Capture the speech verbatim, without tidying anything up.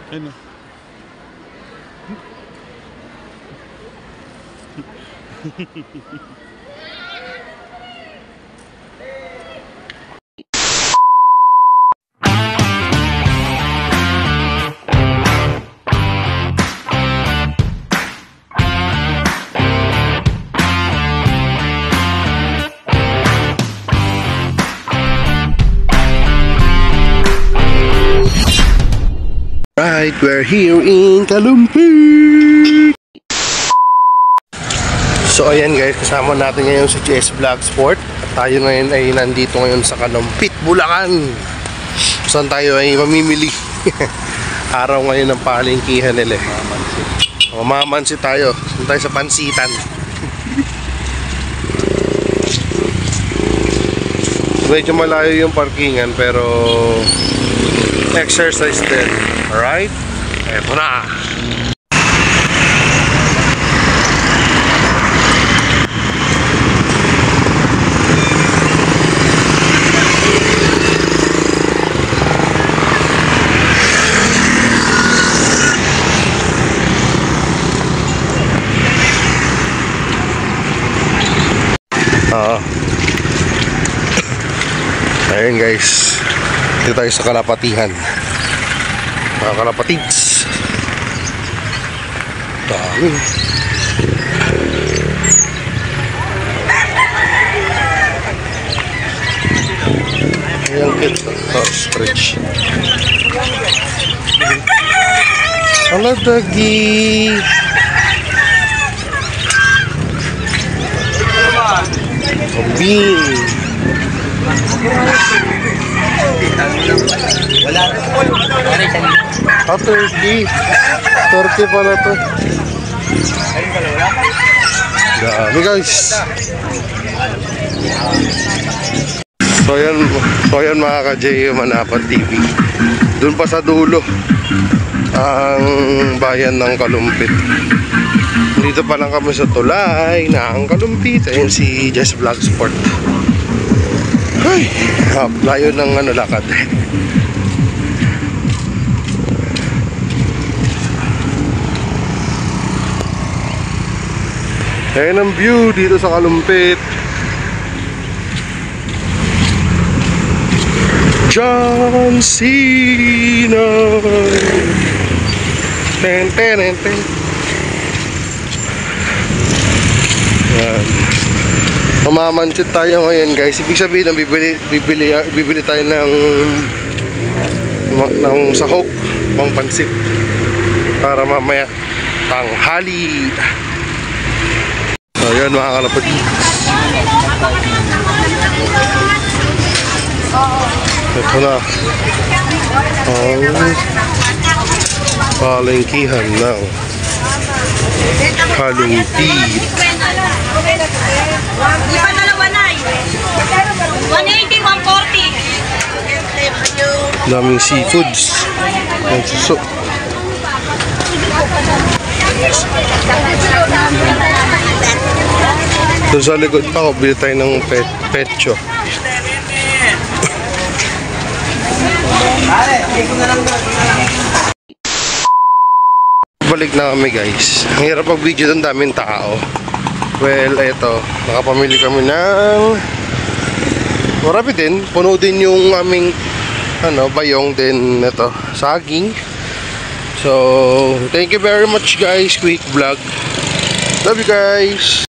Ano? Right, we're here in Kalumpit. So ayan guys, kasama natin ngayon si Jess Vlog Sport. At tayo ngayon ay nandito ngayon sa Kalumpit, Bulacan. Saan tayo ay mamimili. Araw ngayon ng palengkihan nila. O, mamansit tayo. Saan tayo sa pansitan. Medyo malayo yung parkingan pero exercise din. Alright? Eto na! Oo. Ayun guys, dito tayo sa Kalapatihan. Mga kalapatids, dami. Ayan kita, ostrich. Hello doggy. Kambing. Wala na po. Ah, turkey. Turkey pala to. Dami guys. So yan, so yan mga ka-J M Manapan T V. Doon pa sa dulo ang bayan ng Kalumpit. Dito pa lang kami sa tulay ng Kalumpit. Ayun si Jess Vlog Sport. Ay, layo ng ano, lakad. Ayan ang view dito sa Kalumpit. John Cena. Ten ten ten. Ayan. Mamamansit tayo ngayon guys. Ibig sabihin na bibili, bibili, bibili tayo ng ng sahok, pang pansit para mamaya tanghali. So yun mga kalapatids, ito na ang palengkihan ng Kalumpit. Iba dalawa na eh. one eighty, one forty. Daming seafoods. Ang suso. Doon sa likod pa ako, bili tayo ng pet, petcho. Balik na kami guys. Ang hirap mag-video doon, daming tao. Well, eto, nakapamili kami ng marami din, puno din yung aming ano, bayong din, eto, saging. So, thank you very much guys, quick vlog. Love you guys.